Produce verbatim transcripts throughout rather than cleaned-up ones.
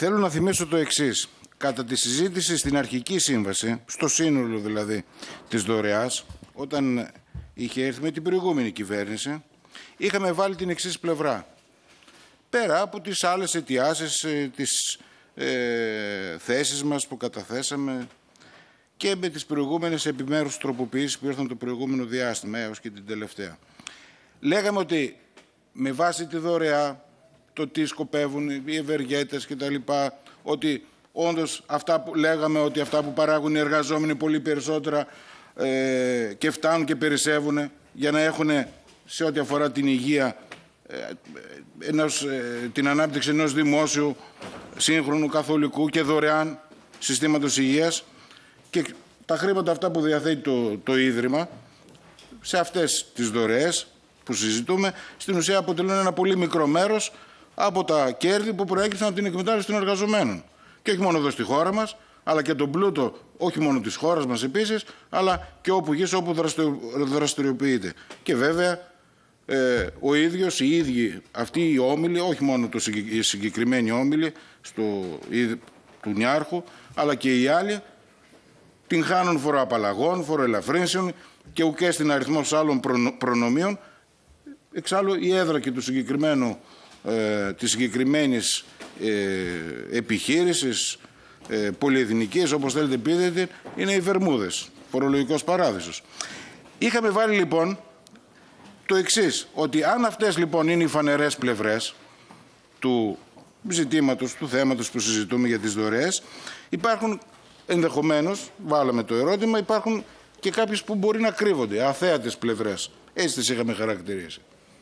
θέλω να θυμίσω το εξής. Κατά τη συζήτηση στην αρχική σύμβαση, στο σύνολο δηλαδή της δωρεάς, όταν είχε έρθει με την προηγούμενη κυβέρνηση, είχαμε βάλει την εξής πλευρά. Πέρα από τις άλλες αιτιάσεις, τις ε, θέσεις μας που καταθέσαμε και με τις προηγούμενες επιμέρους τροποποιήσεις που ήρθαν το προηγούμενο διάστημα έως και την τελευταία. Λέγαμε ότι με βάση τη δωρεά, το τι σκοπεύουν οι ευεργέτες κτλ., ότι όντως αυτά που λέγαμε ότι αυτά που παράγουν οι εργαζόμενοι πολύ περισσότερα ε, και φτάνουν και περισσεύουν για να έχουν σε ό,τι αφορά την υγεία ε, ενός, ε, την ανάπτυξη ενός δημόσιου, σύγχρονου, καθολικού και δωρεάν συστήματος υγείας, και τα χρήματα αυτά που διαθέτει το, το Ίδρυμα σε αυτές τις δωρεές που συζητούμε, στην ουσία αποτελούν ένα πολύ μικρό μέρος από τα κέρδη που προέκυψαν από την εκμετάλλευση των εργαζομένων. Και όχι μόνο εδώ στη χώρα μας, αλλά και τον πλούτο, όχι μόνο της χώρας μας επίσης, αλλά και όπου γης, όπου δραστηριοποιείται. Και βέβαια, ε, ο ίδιος, οι ίδιοι αυτοί οι όμιλοι, όχι μόνο το, οι συγκεκριμένοι όμιλοι στο, του Νιάρχου, αλλά και οι άλλοι, την χάνουν φοροαπαλλαγών, φοροελαφρύνσεων και ουκέ στην αριθμός άλλων προνομίων. Εξάλλου, η έδρα και του συγκεκριμένου, ε, της συγκεκριμένης ε, επιχείρησης ε, πολυεθνικής, όπως θέλετε πείτε, είναι οι Βερμούδες, φορολογικός παράδεισος. Είχαμε βάλει λοιπόν το εξής, ότι αν αυτές λοιπόν είναι οι φανερές πλευρές του ζητήματος, του θέματος που συζητούμε για τις δωρεές, υπάρχουν ενδεχομένως, βάλαμε το ερώτημα, υπάρχουν και κάποιες που μπορεί να κρύβονται, αθέατες πλευρές. Έτσι τις είχαμε χαρακτηρίσει.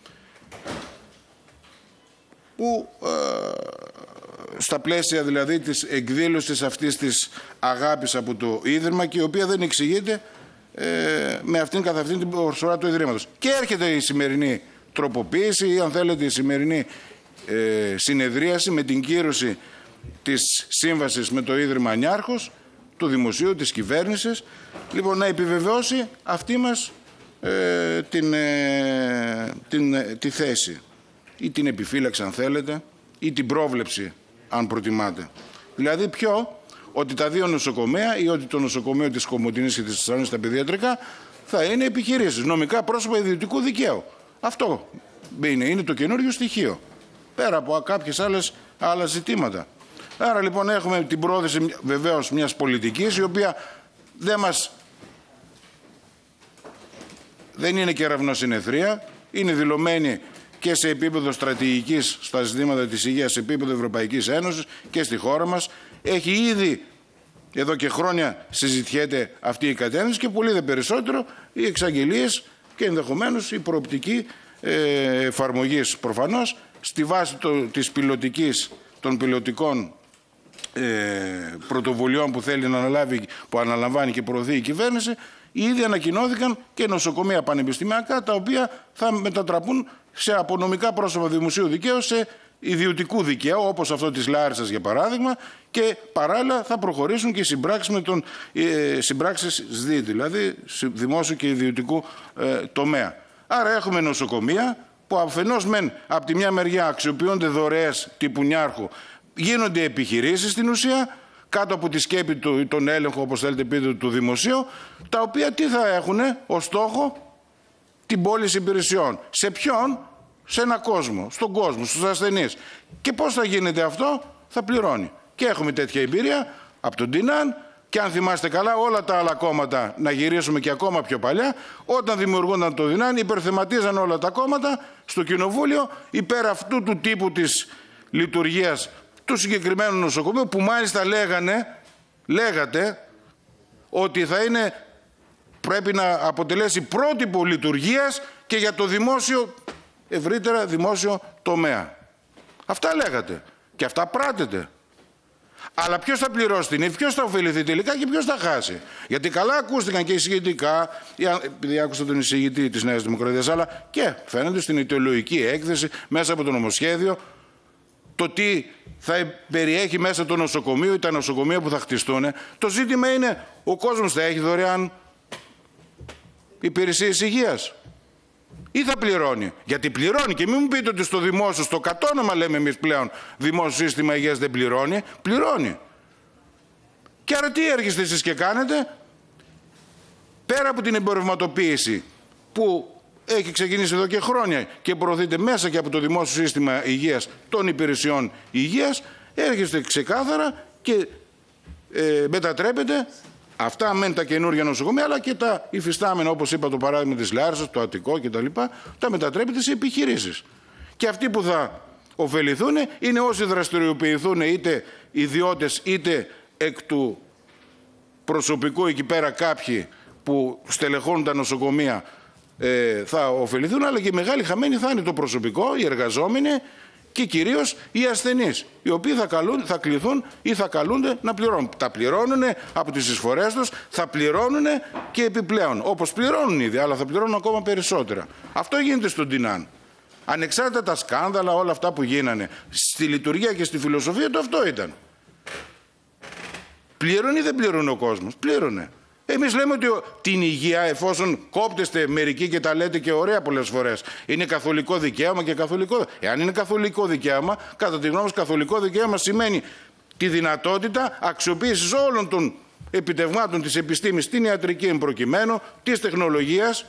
Που ε, στα πλαίσια δηλαδή της εκδήλωσης αυτής της αγάπης από το Ίδρυμα, και η οποία δεν εξηγείται ε, με αυτήν καθ' αυτήν την προσφορά του Ιδρύματος. Και έρχεται η σημερινή τροποποίηση ή αν θέλετε η σημερινή ε, συνεδρίαση με την κύρωση της σύμβασης με το Ίδρυμα Νιάρχος, του Δημοσίου, της κυβέρνησης, λοιπόν να επιβεβαιώσει αυτή μας ε, την, ε, την, ε, τη θέση ή την επιφύλαξη αν θέλετε ή την πρόβλεψη αν προτιμάτε. Δηλαδή ποιο, ότι τα δύο νοσοκομεία ή ότι το νοσοκομείο της Κομοτηνής και της Θεσσαλονίκης στα παιδιατρικά θα είναι επιχειρήσεις, νομικά πρόσωπα ιδιωτικού δικαίου. Αυτό είναι, είναι το καινούριο στοιχείο, πέρα από κάποιες άλλες άλλα ζητήματα. Άρα λοιπόν έχουμε την πρόθεση βεβαίως μιας πολιτικής η οποία δεν μας δεν είναι κεραυνοσυνεθρία, είναι δηλωμένη και σε επίπεδο στρατηγικής στα ζητήματα της υγείας, σε επίπεδο Ευρωπαϊκής Ένωσης και στη χώρα μας. Έχει ήδη εδώ και χρόνια συζητιέται αυτή η κατεύθυνση και πολύ δε περισσότερο οι εξαγγελίες και ενδεχομένως η προοπτική ε, εφαρμογής προφανώς στη βάση το, της πιλωτικής, των πιλωτικών ε, πρωτοβουλειών που θέλει να αναλάβει, που αναλαμβάνει και προωθεί η κυβέρνηση. Ήδη ανακοινώθηκαν και νοσοκομεία πανεπιστημιακά τα οποία θα μετατραπούν σε απονομικά πρόσωπα δημοσίου δικαίου σε ιδιωτικού δικαίου, όπως αυτό της Λάρισσας για παράδειγμα, και παράλληλα θα προχωρήσουν και οι συμπράξεις με τον ε, συμπράξεις ΣΔΙ, δηλαδή δημόσιου και ιδιωτικού ε, τομέα. Άρα έχουμε νοσοκομεία που αφενός μεν από τη μια μεριά αξιοποιούνται δωρεές τύπου Νιάρχου, γίνονται επιχειρήσεις στην ουσία, κάτω από τη σκέπη του, τον έλεγχο, όπως θέλετε πείτε, του δημοσίου, τα οποία τι θα έχουν ως στόχο? Την πώληση υπηρεσιών. Σε ποιον? Σε ένα κόσμο, στον κόσμο, στους ασθενείς. Και πώς θα γίνεται αυτό? Θα πληρώνει. Και έχουμε τέτοια εμπειρία από τον Τινάν και αν θυμάστε καλά όλα τα άλλα κόμματα, να γυρίσουμε και ακόμα πιο παλιά, όταν δημιουργούνταν το Τινάν υπερθεματίζαν όλα τα κόμματα στο κοινοβούλιο υπέρ αυτού του τύπου της λειτουργίας του συγκεκριμένου νοσοκομείου, που μάλιστα λέγανε, λέγατε ότι θα είναι, πρέπει να αποτελέσει πρότυπο λειτουργίας και για το δημόσιο, ευρύτερα δημόσιο τομέα. Αυτά λέγατε και αυτά πράτετε. Αλλά ποιος θα πληρώσει την ύφη, ποιος θα ωφεληθεί τελικά και ποιος θα χάσει? Γιατί καλά ακούστηκαν και εισηγητικά, επειδή άκουσα τον εισηγητή της Νέας Δημοκρατίας, αλλά και φαίνεται στην ιδεολογική έκθεση μέσα από το νομοσχέδιο, το τι θα περιέχει μέσα το νοσοκομείο ή τα νοσοκομεία που θα χτιστούν. Το ζήτημα είναι, ο κόσμος θα έχει δωρεάν υπηρεσίες υγείας? ή θα πληρώνει? Γιατί πληρώνει, και μην μου πείτε ότι στο δημόσιο, στο κατόνομα λέμε εμείς πλέον, δημόσιο σύστημα υγείας δεν πληρώνει. Πληρώνει. Και άρα τι έρχεστε εσείς και κάνετε? Πέρα από την εμπορευματοποίηση που έχει ξεκινήσει εδώ και χρόνια και προωθείται μέσα και από το δημόσιο σύστημα υγείας των υπηρεσιών υγείας, έρχεστε ξεκάθαρα και ε, μετατρέπετε αυτά μεν τα καινούργια νοσοκομεία, αλλά και τα υφιστάμενα, όπως είπα το παράδειγμα της Λάρισσας, το Αττικό κτλ., τα μετατρέπετε σε επιχειρήσεις. Και αυτοί που θα ωφεληθούν είναι όσοι δραστηριοποιηθούν, είτε ιδιώτες είτε εκ του προσωπικού εκεί πέρα κάποιοι που στελεχώνουν τα νοσοκομεία ε, θα ωφεληθούν, αλλά και οι μεγάλοι χαμένοι θα είναι το προσωπικό, οι εργαζόμενοι και κυρίως οι ασθενείς, οι οποίοι θα, καλούν, θα κληθούν ή θα καλούνται να πληρώνουν. Τα πληρώνουν από τις εισφορές τους, θα πληρώνουν και επιπλέον. Όπως πληρώνουν ήδη, αλλά θα πληρώνουν ακόμα περισσότερα. Αυτό γίνεται στον Τινάν. Ανεξάρτητα τα σκάνδαλα, όλα αυτά που γίνανε, στη λειτουργία και στη φιλοσοφία του αυτό ήταν. Πλήρωνε ή δεν πλήρωνε ο κόσμος? Πλήρωνε. Εμείς λέμε ότι την υγεία, εφόσον κόπτεστε μερικοί και τα λέτε και ωραία πολλές φορές, είναι καθολικό δικαίωμα και καθολικό. Εάν είναι καθολικό δικαίωμα, κατά τη γνώμη μας, καθολικό δικαίωμα σημαίνει τη δυνατότητα αξιοποίησης όλων των επιτευγμάτων της επιστήμης, την ιατρική εμπροκειμένου, της τεχνολογίας,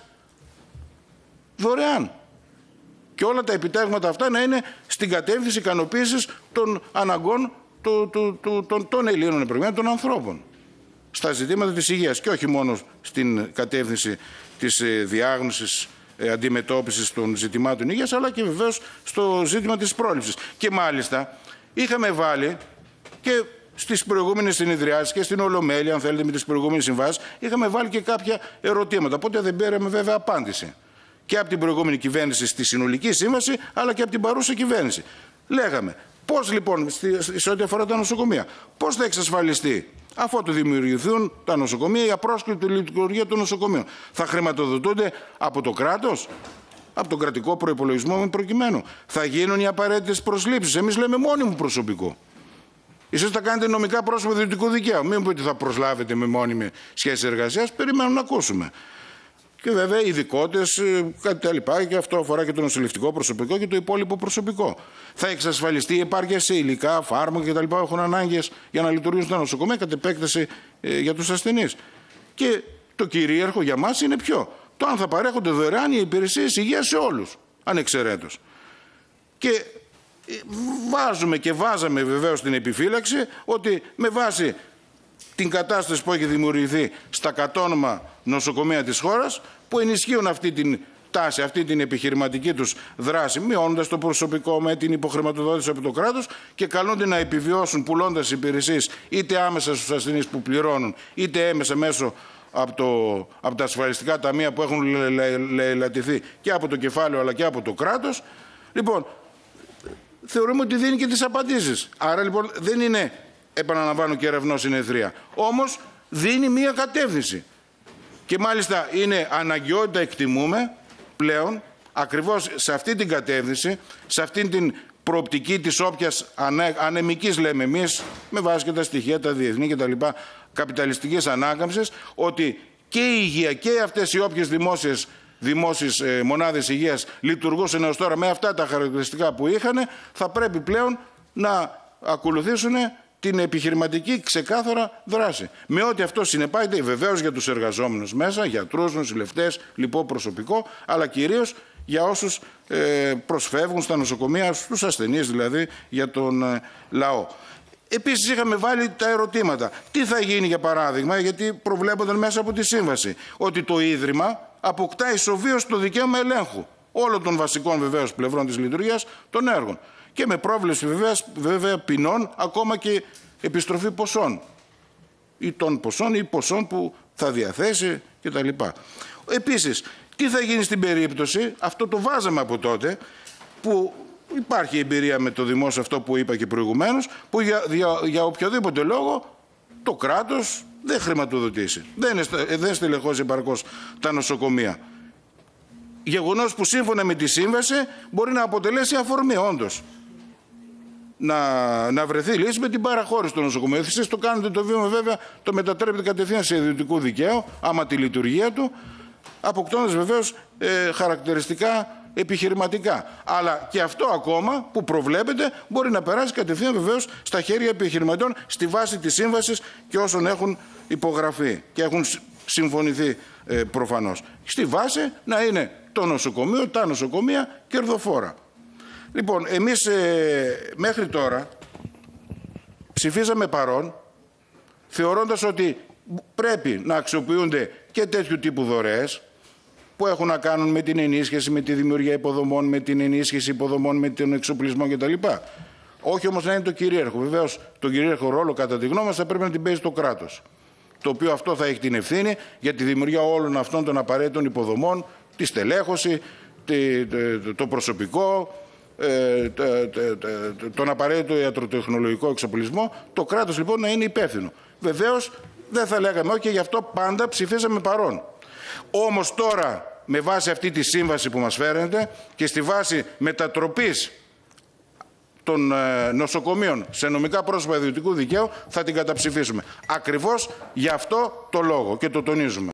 δωρεάν. Και όλα τα επιτεύγματα αυτά να είναι στην κατεύθυνση ικανοποίησης των αναγκών των, των, των, των Ελλήνων εμπροκειμένων, των ανθρώπων, στα ζητήματα της υγείας και όχι μόνο στην κατεύθυνση της διάγνωσης, αντιμετώπισης των ζητημάτων υγείας, αλλά και βεβαίως στο ζήτημα της πρόληψης. Και μάλιστα είχαμε βάλει και στις προηγούμενες συνεδριάσεις και στην Ολομέλεια, αν θέλετε, με τις προηγούμενες συμβάσεις, είχαμε βάλει και κάποια ερωτήματα. Οπότε δεν πήραμε βέβαια απάντηση και από την προηγούμενη κυβέρνηση στη συνολική σύμβαση, αλλά και από την παρούσα κυβέρνηση. Λέγαμε, πώς λοιπόν, σε ό,τι αφορά τα νοσοκομεία, πώς θα εξασφαλιστεί, αφού το δημιουργηθούν τα νοσοκομεία, η απρόσκοπτη λειτουργία των νοσοκομείων? Θα χρηματοδοτούνται από το κράτος, από τον κρατικό προϋπολογισμό με προκειμένου? Θα γίνουν οι απαραίτητες προσλήψεις? Εμείς λέμε μόνιμο προσωπικό. Εσείς θα κάνετε νομικά πρόσωπο ιδιωτικού δικαίου. Μην πείτε θα προσλάβετε με μόνιμη σχέση εργασίας. Περιμένουμε να ακούσουμε. Και βέβαια ειδικότητες, κάτι τα λοιπά, και αυτό αφορά και το νοσηλευτικό προσωπικό και το υπόλοιπο προσωπικό. Θα εξασφαλιστεί η επάρκεια σε υλικά, φάρμακα κτλ. Που έχουν ανάγκες για να λειτουργήσουν τα νοσοκομεία κατ' επέκταση ε, για τους ασθενείς. Και το κυρίαρχο για μας είναι ποιο? Το αν θα παρέχονται δωρεάν οι υπηρεσίες υγείας σε όλους, ανεξαιρέτως. Και βάζουμε και βάζαμε βεβαίως την επιφύλαξη ότι με βάση την κατάσταση που έχει δημιουργηθεί στα κατόνομα νοσοκομεία της χώρας, που ενισχύουν αυτή την τάση, αυτή την επιχειρηματική τους δράση, μειώνοντας το προσωπικό με την υποχρηματοδότηση από το κράτος, και καλούνται να επιβιώσουν πουλώντας υπηρεσίες είτε άμεσα στους ασθενείς που πληρώνουν, είτε έμεσα μέσω από, το, από τα ασφαλιστικά ταμεία που έχουν λαιλατηθεί και από το κεφάλαιο αλλά και από το κράτος. Λοιπόν, θεωρούμε ότι δίνει και τις απαντήσεις. Άρα λοιπόν δεν είναι, επαναλαμβάνω, και ερευνό συνεδρία. Όμως δίνει μία κατεύθυνση. Και μάλιστα είναι αναγκαιότητα, εκτιμούμε πλέον, ακριβώς σε αυτή την κατεύθυνση, σε αυτή την προοπτική της όποιας ανε, ανεμικής, λέμε εμείς, με βάση και τα στοιχεία, τα διεθνή και τα λοιπά, καπιταλιστικής ανάκαμψης, ότι και η υγεία και αυτές οι όποιες δημόσιες, δημόσιες ε, μονάδες υγείας λειτουργούσαν έως τώρα με αυτά τα χαρακτηριστικά που είχαν, θα πρέπει πλέον να ακολουθήσουν την επιχειρηματική ξεκάθαρα δράση. Με ό,τι αυτό συνεπάγεται βεβαίως για τους εργαζόμενους μέσα, γιατρούς, νοσηλευτές, λοιπό προσωπικό, αλλά κυρίως για όσους ε, προσφεύγουν στα νοσοκομεία, στους ασθενείς δηλαδή, για τον ε, λαό. Επίσης είχαμε βάλει τα ερωτήματα. Τι θα γίνει για παράδειγμα, γιατί προβλέπονταν μέσα από τη σύμβαση, ότι το Ίδρυμα αποκτά ισοβίως το δικαίωμα ελέγχου όλων των βασικών βεβαίως πλευρών της λειτουργίας των έργων. Και με πρόβλεψη βέβαια, βέβαια ποινών, ακόμα και επιστροφή ποσών. Ή των ποσών ή ποσών που θα διαθέσει κτλ. Επίσης, τι θα γίνει στην περίπτωση, αυτό το βάζαμε από τότε, που υπάρχει εμπειρία με το δημόσιο, αυτό που είπα και προηγουμένως, που για, για, για οποιοδήποτε λόγο το κράτος δεν χρηματοδοτήσει, δεν, δεν στελεχώσει επαρκώς τα νοσοκομεία. Γεγονός που σύμφωνα με τη σύμβαση μπορεί να αποτελέσει αφορμή όντως να, να βρεθεί λύση με την παραχώρηση των νοσοκομείων. Εσείς το κάνετε το βήμα βέβαια, το μετατρέπετε κατευθείαν σε ιδιωτικού δικαίου, άμα τη λειτουργία του, αποκτώντας βεβαίως ε, χαρακτηριστικά επιχειρηματικά. Αλλά και αυτό ακόμα που προβλέπεται μπορεί να περάσει κατευθείαν βεβαίως στα χέρια επιχειρηματιών στη βάση της σύμβασης και όσων έχουν υπογραφεί και έχουν συμφωνηθεί ε, προφανώς. Στη βάση να είναι το νοσοκομείο, τα νοσοκομεία κερδοφόρα. Λοιπόν, εμείς ε, μέχρι τώρα ψηφίζαμε παρόν, θεωρώντας ότι πρέπει να αξιοποιούνται και τέτοιου τύπου δωρεές που έχουν να κάνουν με την ενίσχυση, με τη δημιουργία υποδομών, με την ενίσχυση υποδομών, με τον εξοπλισμό κτλ. Όχι όμως να είναι το κυρίαρχο. Βεβαίως, τον κυρίαρχο ρόλο, κατά τη γνώμη μας, θα πρέπει να την παίζει το κράτος, το οποίο αυτό θα έχει την ευθύνη για τη δημιουργία όλων αυτών των απαραίτητων υποδομών, τη στελέχωση, το προσωπικό, τον απαραίτητο ιατροτεχνολογικό εξοπλισμό. Το κράτος λοιπόν να είναι υπεύθυνο. Βεβαίως δεν θα λέγαμε όχι, και γι' αυτό πάντα ψηφίσαμε παρόν. Όμως τώρα, με βάση αυτή τη σύμβαση που μας φέρνετε και στη βάση μετατροπής των νοσοκομείων σε νομικά πρόσωπα ιδιωτικού δικαίου, θα την καταψηφίσουμε. Ακριβώς γι' αυτό το λόγο και το τονίζουμε.